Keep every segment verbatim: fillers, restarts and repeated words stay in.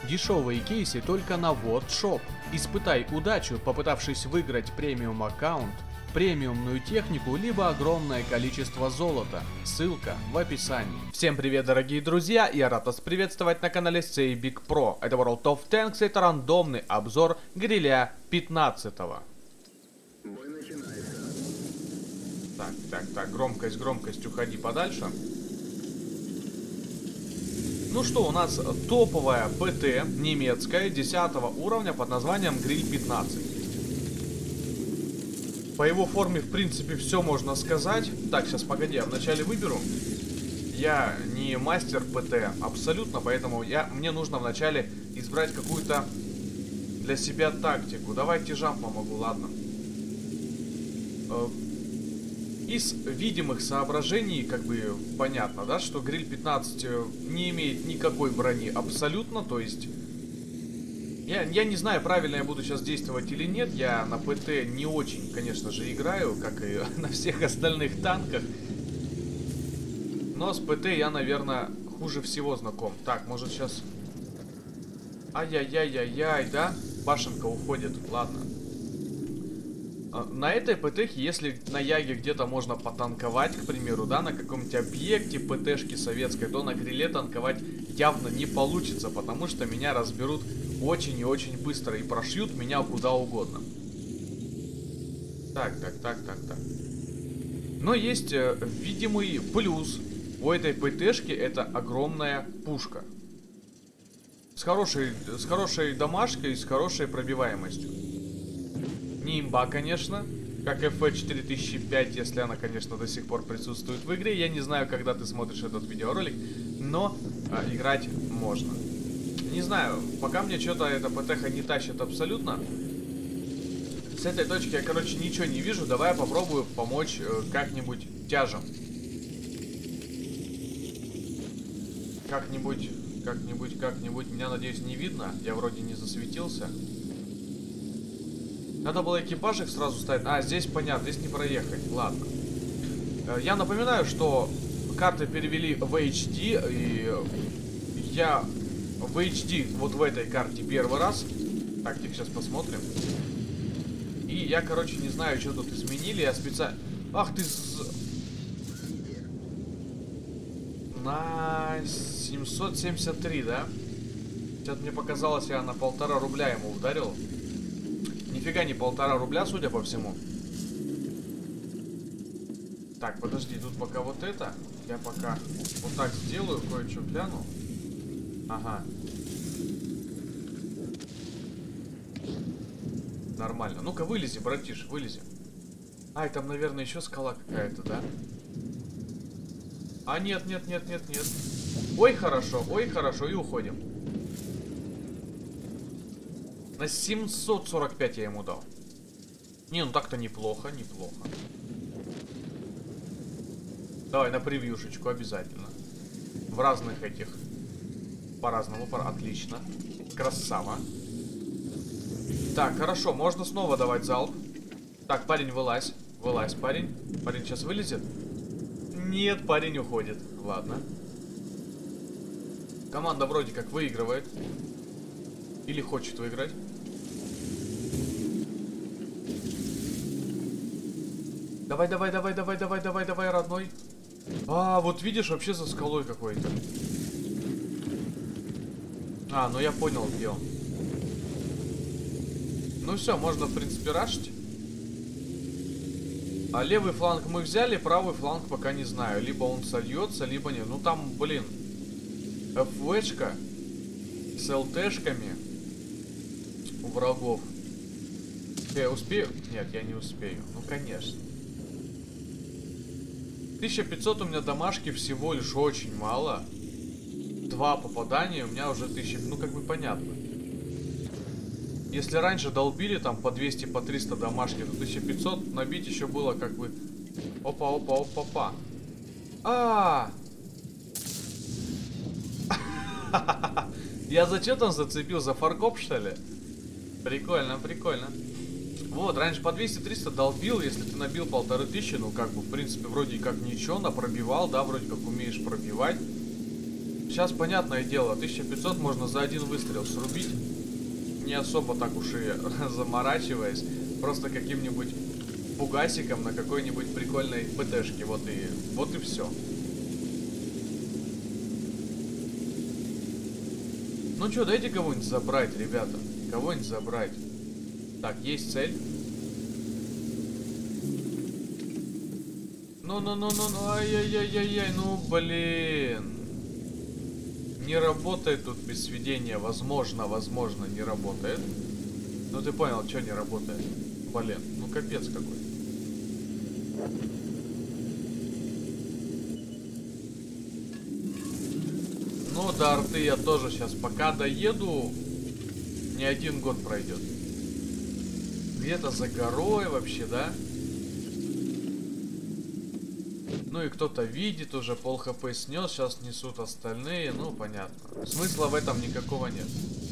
Дешевые кейсы только на WotShop. Испытай удачу, попытавшись выиграть премиум аккаунт, премиумную технику, либо огромное количество золота. Ссылка в описании. Всем привет, дорогие друзья, я рад вас приветствовать на канале Сейбик Про. Это World of Tanks, это рандомный обзор Гриля пятнадцатого. Так, так, так, громкость, громкость, уходи подальше. Ну что, у нас топовая ПТ немецкая десятого уровня под названием Гриль пятнадцать. По его форме, в принципе, все можно сказать. Так, сейчас, погоди, я вначале выберу. Я не мастер ПТ абсолютно, поэтому я, мне нужно вначале избрать какую-то для себя тактику. Давай тяжам помогу, ладно. Из видимых соображений, как бы, понятно, да, что Гриль пятнадцать не имеет никакой брони абсолютно, то есть... Я, я не знаю, правильно я буду сейчас действовать или нет, я на ПТ не очень, конечно же, играю, как и на всех остальных танках. Но с ПТ я, наверное, хуже всего знаком. Так, может сейчас... Ай-яй-яй-яй-яй, да? Башенка уходит, ладно. На этой ПТХе, если на Яге где-то можно потанковать, к примеру, да, на каком-нибудь объекте ПТшки советской, то на Гриле танковать явно не получится, потому что меня разберут очень и очень быстро и прошьют меня куда угодно. Так, так, так, так, так. Но есть э, видимый плюс у этой ПТшки, это огромная пушка. С хорошей, с хорошей дамажкой и с хорошей пробиваемостью. Не имба, конечно, как эф и четыре тысячи пять, если она, конечно, до сих пор присутствует в игре. Я не знаю, когда ты смотришь этот видеоролик, но а, играть можно. Не знаю, пока мне что-то эта ПТХ не тащит абсолютно. С этой точки я, короче, ничего не вижу. Давай я попробую помочь э, как-нибудь тяжем. Как-нибудь, как-нибудь, как-нибудь. Меня, надеюсь, не видно. Я вроде не засветился. Надо было экипажик сразу ставить. А, здесь понятно, здесь не проехать. Ладно. Я напоминаю, что карты перевели в эйч ди. И я в эйч ди вот в этой карте первый раз. Так, тихо, сейчас посмотрим. И я, короче, не знаю, что тут изменили. Я специально... Ах ты... На семьсот семьдесят три, да? Сейчас мне показалось, я на полтора рубля ему ударил. Нифига не полтора рубля, судя по всему. Так, подожди, тут пока вот это. Я пока вот так сделаю, кое-что гляну. Ага. Нормально. Ну-ка, вылези, братиш, вылези. Ай, там, наверное, еще скала какая-то, да? А, нет, нет, нет, нет, нет. Ой, хорошо, ой, хорошо, и уходим. На семьсот сорок пять я ему дал. Не, ну так-то неплохо, неплохо. Давай на превьюшечку обязательно. В разных этих. По-разному, по отлично. Красава. Так, хорошо, можно снова давать залп. Так, парень, вылазь. Вылазь, парень. Парень сейчас вылезет? Нет, парень уходит. Ладно. Команда вроде как выигрывает. Или хочет выиграть. Давай, давай, давай, давай, давай, давай, давай, родной. А, вот видишь, вообще за скалой какой-то. А, ну я понял, где он. Ну все, можно, в принципе, рашить. А левый фланг мы взяли, правый фланг пока не знаю. Либо он сольется, либо нет. Ну там, блин, эф вэ-шка с эл тэ-шками у врагов. Я успею? Нет, я не успею. Ну, конечно. тысяча пятьсот у меня дамажки всего лишь очень мало. Два попадания, у меня уже тысяча... Ну, как бы понятно. Если раньше долбили там по двести, по триста дамажки, то тысяча пятьсот набить еще было как бы... Опа, опа, опа, опа. А, я за что там зацепил? За фаркоп, что ли? Прикольно, прикольно. Вот, раньше по двести-триста долбил, если ты набил полторы тысячи, ну как бы, в принципе, вроде как ничего, напробивал, да, вроде как умеешь пробивать. Сейчас, понятное дело, тысяча пятьсот можно за один выстрел срубить. Не особо так уж и заморачиваясь. Просто каким-нибудь фугасиком на какой-нибудь прикольной ПТшке. Вот и, вот и все. Ну что, дайте кого-нибудь забрать, ребята. Кого-нибудь забрать. Так, есть цель. Ну-ну-ну-ну-ну, ай-яй-яй-яй-яй, ну блин. Не работает тут без сведения. Возможно, возможно, не работает. Ну ты понял, что не работает. Блин, ну капец какой. Ну, до арты я тоже сейчас пока доеду, не один год пройдет. Где-то за горой вообще, да? Ну и кто-то видит, уже пол хп снес, сейчас несут остальные, ну понятно. Смысла в этом никакого нет.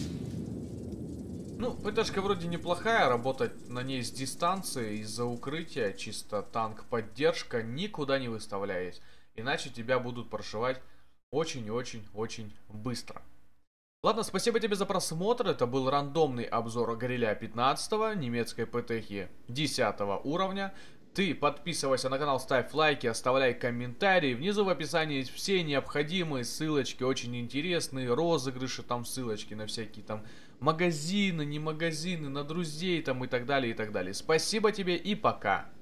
Ну, ПТшка вроде неплохая, работать на ней с дистанции из-за укрытия, чисто танк поддержка, никуда не выставляясь. Иначе тебя будут прошивать очень и очень-очень быстро. Ладно, спасибо тебе за просмотр. Это был рандомный обзор Гриля пятнадцатого, немецкой ПТХи десятого уровня. Ты подписывайся на канал, ставь лайки, оставляй комментарии. Внизу в описании есть все необходимые ссылочки, очень интересные розыгрыши, там ссылочки на всякие там магазины, не магазины, на друзей там и так далее, и так далее. Спасибо тебе и пока.